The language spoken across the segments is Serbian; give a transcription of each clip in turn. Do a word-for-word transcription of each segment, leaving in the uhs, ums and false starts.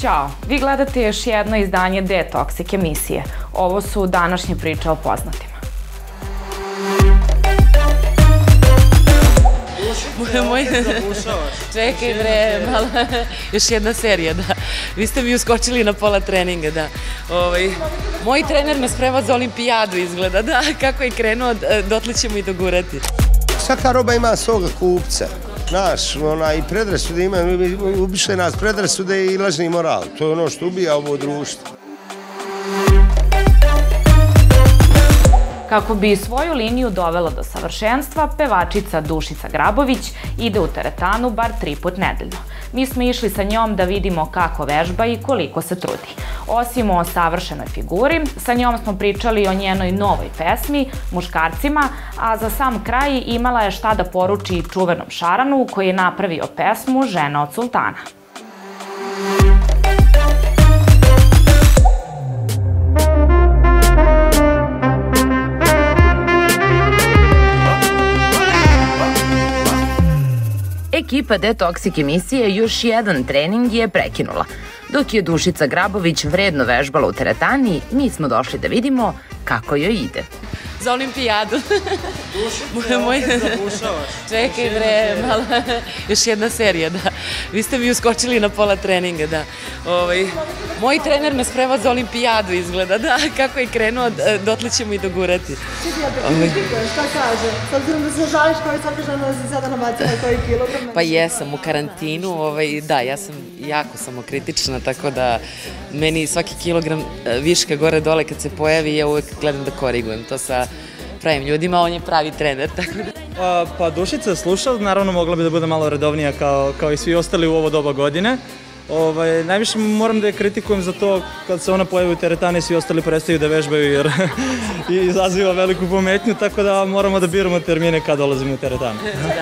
Ćao, vi gledate još jedno izdanje Detoksik emisije. Ovo su današnje priče o poznatima. Čekaj bre, malo, još jedna serija, da. Vi ste mi uskočili na pola treninga, da. Moj trener me sprema za olimpijadu izgleda, da, kako je krenuo, dotle ćemo i dogurati. Svaka roba ima svoga kupca. Znaš, i predrasude ima, ubišle nas predrasude i lažni moral. To je ono što ubija ovo društvo. Kako bi svoju liniju dovela do savršenstva, pevačica Dušica Grabović ide u teretanu bar tri put nedeljno. Mi smo išli sa njom da vidimo kako vežba i koliko se trudi. Osim o savršenoj figuri, sa njom smo pričali o njenoj novoj pesmi, Muškarcima, a za sam kraj imala je šta da poruči čuvenom Šaranu koji je napravio pesmu Žena od sultana. Ekipa Detoksik emisije još jedan trening je prekinula. Dok je Dušica Grabović vredno vežbala u teretani, mi smo došli da vidimo kako joj ide. Za olimpijadu. Dušica, opet zabušavaš. Čekaj bre, malo, još jedna serija, da. Vi ste mi uskočili na pola treninga, da. Moj trener me sprema za olimpijadu izgleda, da, kako je krenuo, dotle ćemo i dogurati. Čekaj, ja te kritikujem, šta kaže? S obzirom da se žališ koji sadržano da si sada nabacila koji kilogram? Pa jesam, u karantinu, da, ja sam jako samokritična, tako da meni svaki kilogram viška gore dole kad se pojavi, ja uvek gledam da korigujem to sa pravim ljudima, on je pravi trener, tako da... Pa Dušica sluša, naravno mogla bi da bude malo redovnija kao i svi ostali u ovo doba godine. Najviše moram da je kritikujem za to kad se ona pojavi u teretani, svi ostali prestaju da vežbaju jer izaziva veliku pometnju, tako da moramo da biramo termine kad dolazimo u teretanu.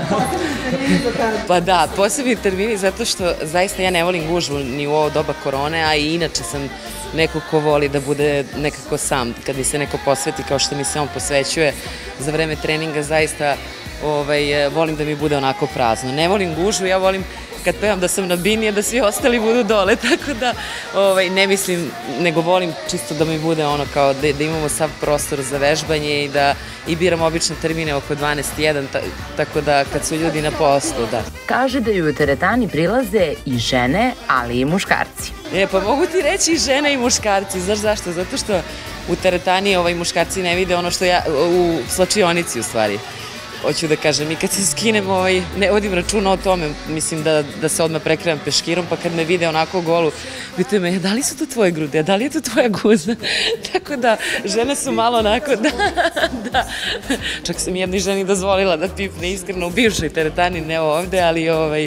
Pa da, posebni termini zato što zaista ja ne volim gužvu ni u ovo doba korone, a i inače sam neko ko voli da bude nekako sam, kad mi se neko posveti kao što mi se on posvećuje za vreme treninga, zaista volim da mi bude onako prazno. Ne volim gužvu, ja volim kad pevam da sam na bini, da svi ostali budu dole, tako da ne mislim, nego volim čisto da mi bude ono kao da imamo sav prostor za vežbanje i da i biram obične termine oko dvanaest jedan, tako da kad su ljudi na poslu, da. Kaže da ju u teretani prilaze i žene, ali i muškarci. E, pa mogu ti reći i žene i muškarci, znaš zašto? Zato što u teretani muškarci ne vide ono što ja, u slačionici u stvari. Hoću da kažem, i kad se skinem, ne vodim računa o tome, mislim da se odmah prekrevam peškirom, pa kad me vide onako golu, pitaju me, da li su to tvoje grude, a da li je to tvoja guza? Tako da, žene su malo onako, da, da. Čak sam jednoj ženi dozvolila da pipne iskreno u bivšoj teretani, ne ovde, ali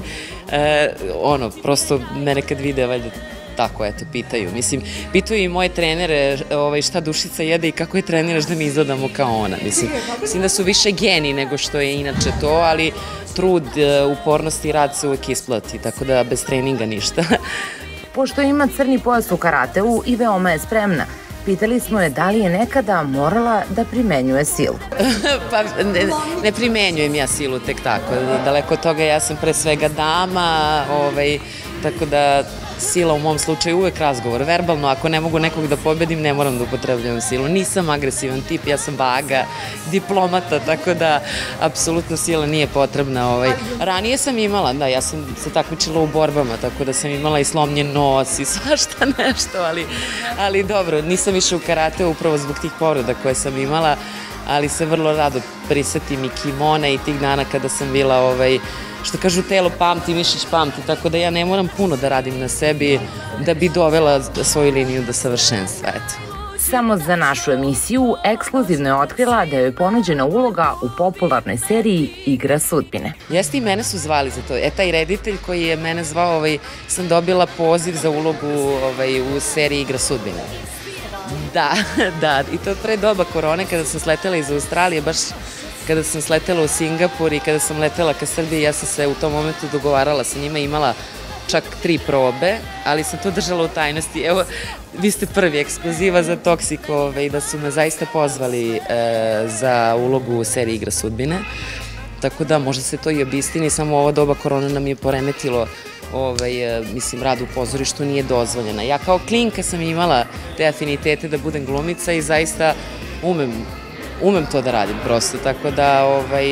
ono, prosto mene kad vide, valjda, tako, eto, pitaju. Mislim, pitaju i moje trenere šta Dušica jede i kako je treniraš da mi izgledamo kao ona. Mislim da su više geni nego što je inače to, ali trud, upornost i rad se uvek isplati, tako da bez treninga ništa. Pošto ima crni pojas u karateu i veoma je spremna, pitali smo je da li je nekada morala da primenjuje silu. Pa ne primenjujem ja silu tek tako. Daleko od toga ja sam pre svega dama, tako da sila u mom slučaju uvek razgovor. Verbalno, ako ne mogu nekog da pobedim, ne moram da upotrebljavam silu. Nisam agresivan tip, ja sam vaga, diplomata, tako da apsolutno sila nije potrebna. Ranije sam imala, da, ja sam se takmičila u borbama, tako da sam imala i slomljen nos i svašta nešto, ali dobro, nisam više u karate upravo zbog tih povreda koje sam imala, ali se vrlo rado prisetim i kimona i tih dana kada sam bila, što kažu, telo pamti, mišić pamti, tako da ja ne moram puno da radim na sebi da bi dovela svoju liniju do savršenstva, eto. Samo za našu emisiju ekskluzivno je otkrila da je ponuđena uloga u popularnoj seriji Igra sudbine. Jeste, i mene su zvali za to. E, taj reditelj koji je mene zvao, sam dobila poziv za ulogu u seriji Igra sudbine. Da, da, i to pre doba korone kada sam sletela iz Australije, baš kada sam sletela u Singapur i kada sam letela ka Srbiji, ja sam se u tom momentu dogovarala sa njima, imala čak tri probe, ali sam to držala u tajnosti. Evo, vi ste prvi ekskluziva za Toksik i da su me zaista pozvali za ulogu u seriji Igra sudbine. Tako da možda se to i obistini, samo ovo doba korona nam je poremetilo mislim, rad u pozorištu nije dozvoljena. Ja kao klinka sam imala te afinitete da budem glumica i zaista umem umem to da radim prosto, tako da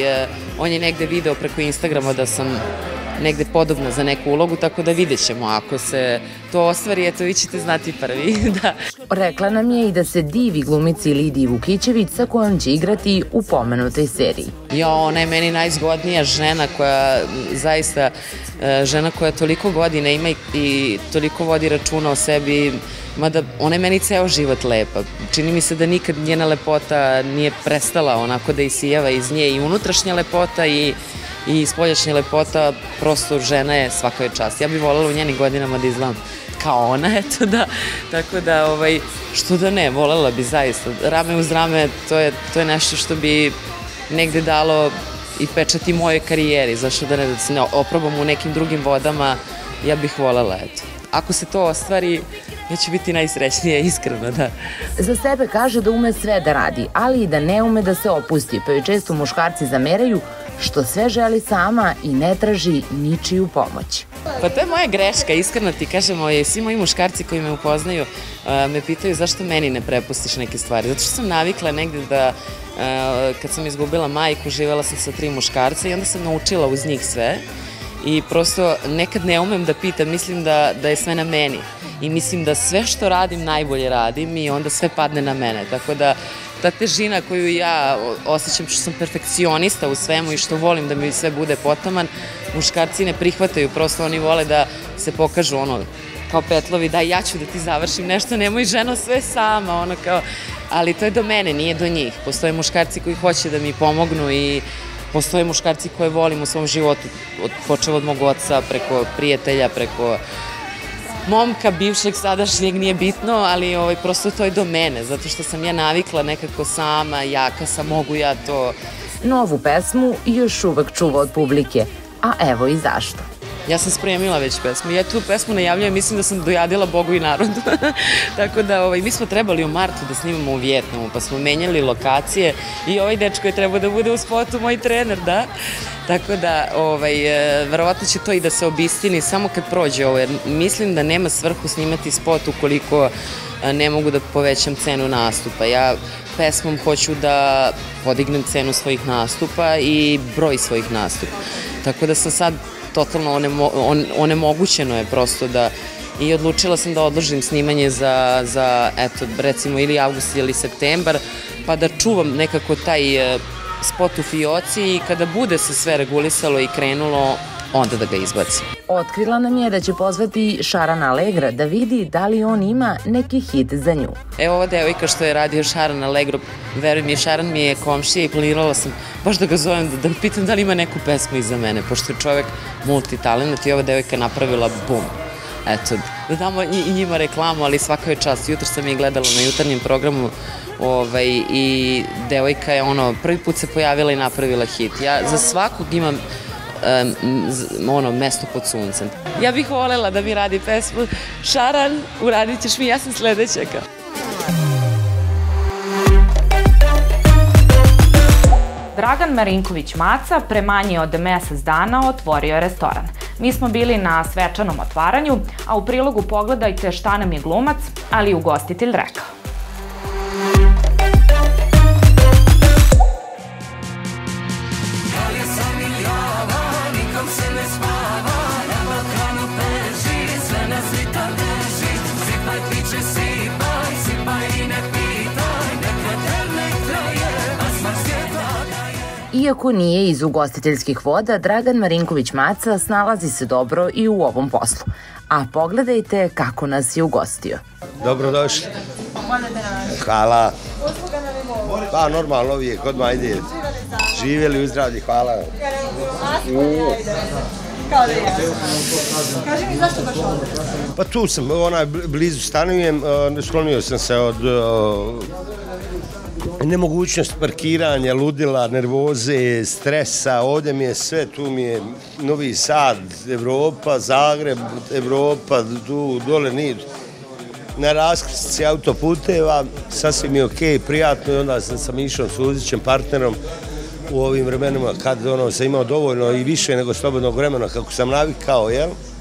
on je negde video preko Instagrama da sam negde podobna za neku ulogu, tako da vidjet ćemo. Ako se to ostvari, eto, vi ćete znati prvi. Rekla nam je i da se divi glumici Lidiji Vukićević sa kojom će igrati u pomenutoj seriji. Jo, ona je meni najzgodnija žena koja, zaista, žena koja toliko godina ima i toliko vodi računa o sebi, mada ona je meni ceo život lepa. Čini mi se da nikad njena lepota nije prestala onako da isijava iz nje i unutrašnja lepota i i spoljašnja lepota, prosto žena je svaka je čast. Ja bih voljela u njenim godinama da izgledam kao ona, eto da, tako da, što da ne, voljela bi zaista. Rame uz rame, to je nešto što bi negde dalo i pečati moje karijeri, zašto da ne, da se ne oprobam u nekim drugim vodama, ja bih voljela, eto. Ako se to ostvari, ja ću biti najsrećnija, iskreno, da. Za sebe kaže da ume sve da radi, ali i da ne ume da se opusti, pa joj često muškarci zameraju što sve želi sama i ne traži ničiju pomoć. Pa to je moja greška, iskreno ti kažem, svi moji muškarci koji me upoznaju me pitaju zašto meni ne prepustiš neke stvari. Zato što sam navikla negde da, kad sam izgubila majku, živela sam sa tri muškarca i onda sam naučila uz njih sve. I prosto nekad ne umem da pitam, mislim da je sve na meni i mislim da sve što radim najbolje radim i onda sve padne na mene, tako da ta težina koju ja osjećam što sam perfekcionista u svemu i što volim da mi sve bude potaman, muškarci ne prihvataju, prosto oni vole da se pokažu ono kao petlovi, da ja ću da ti završim nešto, nemoj ženo sve sama, ono kao, ali to je do mene, nije do njih. Postoje muškarci koji hoće da mi pomognu i postoje muškarci koje volim u svom životu, počeo od mog oca, preko prijatelja, preko momka, bivšeg, sadašnjeg, nije bitno, ali prosto to je do mene, zato što sam ja navikla nekako sama, jaka sam, mogu ja to. Novu pesmu još uvek čuva od publike, a evo i zašto. Ja sam spremila već pesmu, ja tu pesmu najavljujem, mislim da sam dojadila Bogu i narodu, tako da mi smo trebali u martu da snimamo u Vijetnamu, pa smo menjali lokacije i ovaj dečko je trebao da bude u spotu, moj trener, da, tako da verovatno će to i da se obistini samo kad prođe ovo, jer mislim da nema svrhu snimati spot ukoliko ne mogu da povećam cenu nastupa. Ja pesmom hoću da podignem cenu svojih nastupa i broj svojih nastupa, tako da sam sad totalno onemogućeno je prosto da i odlučila sam da odložim snimanje za, eto, recimo ili avgust ili septembar, pa da čuvam nekako taj spot u fioci i kada bude se sve regulisalo i krenulo, onda da ga izbacim. Otkrila nam je da će pozvati Šarana Allegra da vidi da li on ima neki hit za nju. Evo ova devojka što je radio Šaran Allegro, veruj mi, Šaran mi je komšija i planirala sam baš da ga zovem, da pitam da li ima neku pesmu iza mene, pošto je čovek multitalent i ova devojka je napravila bum. Eto, da damo i njima reklamu, ali svaka je čast. Jutro sam je gledala na jutarnjem programu i devojka je ono, prvi put se pojavila i napravila hit. Ja za svakog imam ono, mesto pod suncem. Ja bih voljela da mi radi pesmu. Šaran, uradit ćeš mi, ja sam sledeća. Dragan Marinković Maca pre manje od mesec dana otvorio je restoran. Mi smo bili na svečanom otvaranju, a u prilogu pogledajte šta nam je glumac, ali i ugostitelj rekao. Iako nije iz ugostiteljskih voda, Dragan Marinković Maca snalazi se dobro i u ovom poslu. A pogledajte kako nas je ugostio. Dobrodošli. Hvala. Pa normalno uvijek, odmah ide. Živjeli u zdravlji, hvala. Kao da je. Kaži mi zašto baš ovdje? Pa tu sam, onaj blizu stanujem, sklonio sam se od nemogućnosti parkiranja, ludila, nervoze, stresa, ovdje mi je sve, tu mi je Novi Sad, Evropa, Zagreb, Evropa, tu dole niz. Na raskrsnici autoputeva, sasvim je okej, prijatno i onda sam išao s Uzićem, partnerom u ovim vremenima kad sam imao dovoljno i više nego slobodnog vremena kako sam navikao, jel?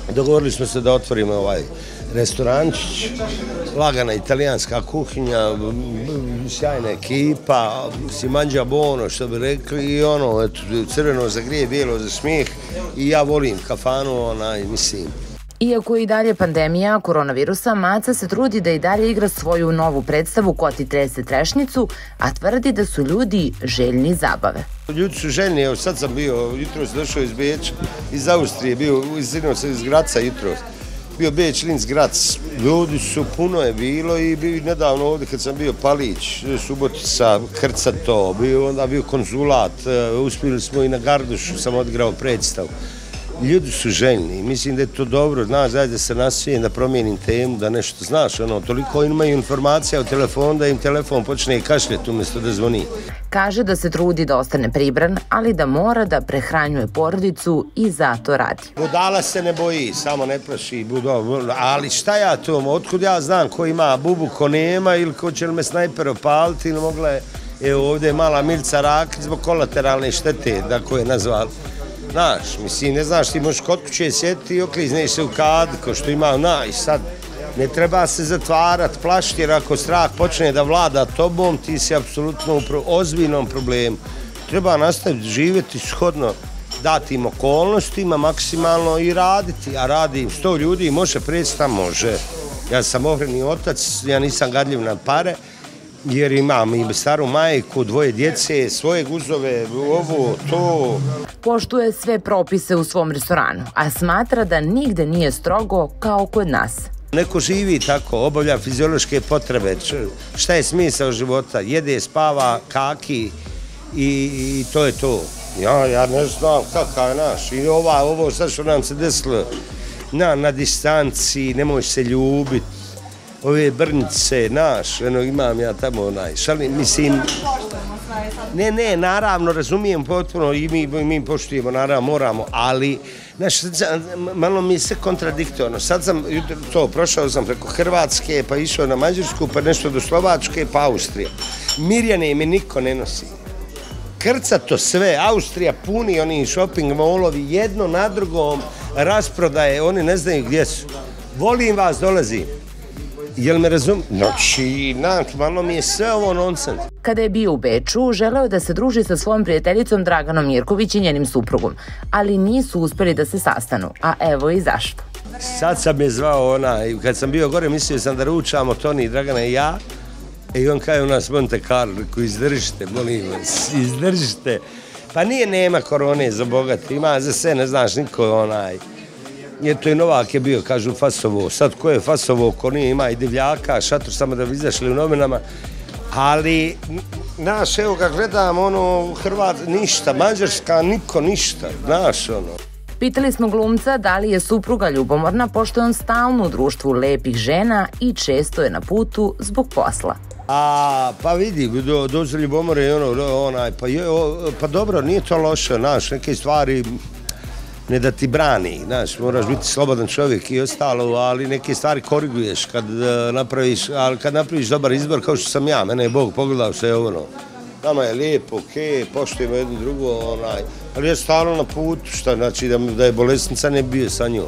Dogovorili smo se da otvorimo ovaj restorančić, lagana italijanska kuhinja, sjajna ekipa, si manđa bono, što bi rekli, i ono, eto, crveno za grije, bijelo za smijeh, i ja volim kafanu, onaj, mislim. Iako je i dalje pandemija koronavirusa, Maca se trudi da i dalje igra svoju novu predstavu Ko ti trese trešnicu, a tvrdi da su ljudi željni zabave. Ljudi su željni, evo sad sam bio, jutro sam došao iz Beča, iz Austrije, bio, izvinuo se iz Graca jutro, bio Beč, Linz, Grac, ljudi su, puno je bilo i bio nedavno ovdje kad sam bio Palić, Subotica, Krcato, bio, onda bio Konzulat, uspjeli smo i na Gardušu, sam odigrao predstavu. Ljudi su željni, mislim da je to dobro, znaš, daj da se nasvijem, da promijenim temu, da nešto, znaš, ono, toliko imaju informacija o telefonu da im telefon počne kašljeti umjesto da zvoni. Kaže da se trudi da ostane pribran, ali da mora da prehranjuje porodicu i zato radi. Budala se ne boji, samo ne plaši, ali šta ja to, otkud ja znam ko ima bubu, ko nema, ili ko će li me snajper opaliti, ili mogla je, evo ovdje je mala Milica Rakić zbog kolateralne štete, da ko je nazvali. Znaš, mislim, ne znaš, ti možeš kod kuće sjetiti i oklizneš se u kad, ko što ima, na, i sad, ne treba se zatvarati, plašiti, jer ako strah počne da vlada tobom, ti si apsolutno u ozbiljnom problemu. Treba nastaviti živjeti shodno datim okolnostima, maksimalno i raditi, a radi sto ljudi, može predstav, može. Ja sam ohrani otac, ja nisam gadljiv na pare, jer imam i staru majku, dvoje djece, svoje guzove, ovo, to. Poštuje sve propise u svom restoranu, a smatra da nigde nije strogo kao kod nas. Neko živi tako, obavlja fiziološke potrebe, šta je smisao života, jede, spava, kaki i to je to. Ja, ja ne znam kakav je naš. I ova, ovo sad što nam se desilo na, na distanci, nemoj se ljubiti. Ove brnjice, naš, eno imam ja tamo onaj, šalim, mislim, ne, ne, naravno, razumijem potpuno i mi, mi poštujemo, naravno, moramo, ali, znaš, malo mi je sve kontradiktorno, sad sam, to, prošao sam preko Hrvatske, pa išao na Mađarsku, pa nešto do Slovačke, pa Austrije. Mirjane mi niko ne nosi. Krcato sve, Austrija puni oni shopping mallovi, jedno na drugom, rasprodaje, oni ne znaju gdje su. Volim vas, dolazim. Jel me razum? Znači, malo mi je sve ovo nonsens. Kada je bio u Beču, želeo da se druži sa svojom prijateljicom Draganom Mirković i njenim suprugom, ali nisu uspjeli da se sastanu, a evo i zašto. Sad sam je zvao onaj, kad sam bio gore, mislio sam da ručamo Toni, Dragana i ja, i on kaže u nas Monte Carlo, koji izdržite, molim vas, izdržite. Pa nije nema korone za bogati, ima za sve, ne znaš niko onaj. Jer to i Novak je bio, kažu, fasovo. Sad ko je fasovo, ko nije, ima i divljaka, šator samo da bi izašli u novinama. Ali, znaš, evo ga gledam, ono, Hrvat, ništa, Mađarska, niko, ništa, znaš, ono. Pitali smo glumca da li je supruga ljubomorna, pošto je on stalno u društvu lepih žena i često je na putu zbog posla. A, pa vidi, do, dođe ljubomore i ono, onaj, pa, je, o, pa dobro, nije to loše, znaš, neke stvari ne da ti brani, znaš, moraš biti slobodan čovjek i ostalo, ali neke stvari koriguješ kad napraviš, ali kad napraviš dobar izbor, kao što sam ja, mene je Bog pogledao sve ono. Nama je lijepo, okej, poštujemo jedno drugo, onaj, ali je stalno na putu, šta znači da, da je bolesnica ne bio sa njom.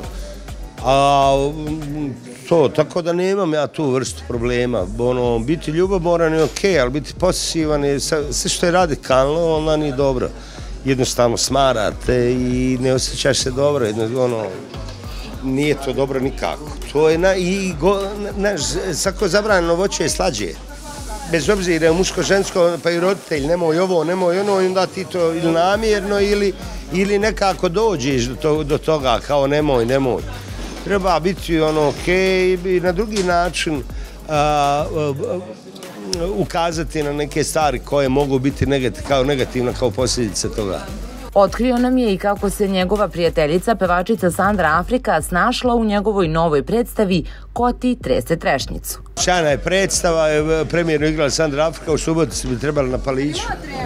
A to, tako da nemam ja tu vrstu problema, ono, biti ljubomoran je okej, ali biti posesivan je, sve što je radikalno, onda nije dobro. Jednostavno smarate i ne osjećaš se dobro, jedno, ono, nije to dobro nikako. To je, na, i, go, znaš, svako zabranjeno voće je slađe. Bez obzira je muško-žensko, pa i roditelj, nemoj ovo, nemoj ono, i onda ti to ili namjerno ili, ili nekako dođeš do, to, do toga, kao nemoj, nemoj. Treba biti ono, okej, i na drugi način a, a, a, ukazati na neke stvari koje mogu biti negativ, kao negativna kao posljedica toga. Otkrio nam je i kako se njegova prijateljica, pevačica Sandra Afrika, snašla u njegovoj novoj predstavi Ko ti trese trešnicu. Sjajna je predstava, premijerno igrala Sandra Afrika, u subotu bi trebala na Paliću.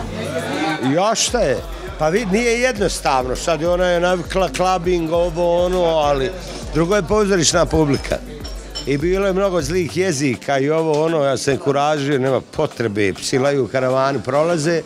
Ja šta je? Pa vidi, nije jednostavno, sad ona je navikla klabing, ovo, ono, ali drugo je pozorišna publika. I bilo je mnogo zlih jezika i ovo, ono, ja sam kuražio, nema potrebe, psi laju, karavani prolaze.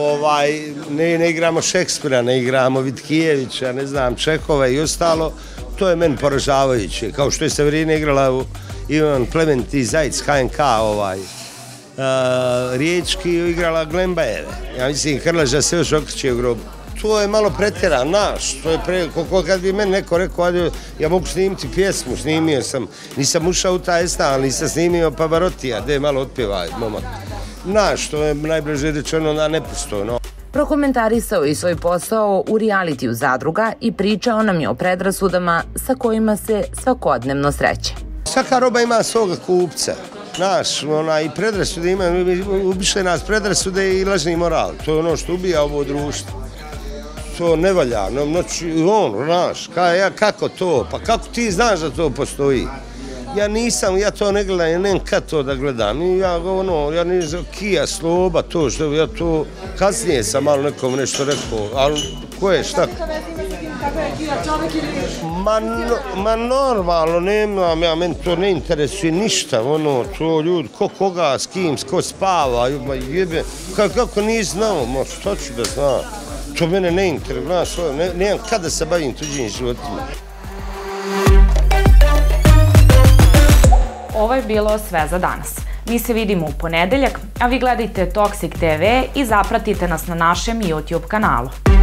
Ovaj, ne, ne igramo Šekspira, ne igramo Vitkijevića, ne znam, Čehova i ostalo. To je meni poražavajuće. Kao što je Severina igrala u Ivan Plemeniti i Zajc, H N K, ovaj, Riječki igrala Glembajeve. Ja mislim, Krleža se još okreće u grobu. To je malo pretjeran, naš, to je pre, kako kad bi meni neko rekao, ja mogu snimiti pjesmu, snimio sam, nisam ušao u taj stan, ali nisam snimio Pavarotija, gdje malo otpjevaj, momak. Naš, to je najbliže rečeno na nepristojno. Prokomentarisao je svoj posao u realitiju Zadruga i pričao nam je o predrasudama sa kojima se svakodnevno sreće. Svaka roba ima svoga kupca. Naš, ona, i predrasude imaju, ubišle nas predrasude i lažni moral. To je ono što ubija ovo društvo. To ne valja, znači, on, znaš, kako to, pa kako ti znaš da to postoji? Ja nisam, ja to ne gledam, ja nemam kad to da gledam, ja ono, ja nisam Kija, Sloba, to što, ja to, kasnije sam malo nekom nešto rekao, ali ko je, šta? Kako je Kija, čovek ili... Ma normalno, nemam, ja, meni to ne interesuje ništa, ono, to ljudi, ko koga, s kim, ko spava, jebe, kako nisi znao, ma šta ću da znam? To mene ne interesuje, znaš, nemam kada se bavim tuđim životima. Ovo je bilo sve za danas. Mi se vidimo u ponedeljak, a vi gledajte Toxic te ve i zapratite nas na našem YouTube kanalu.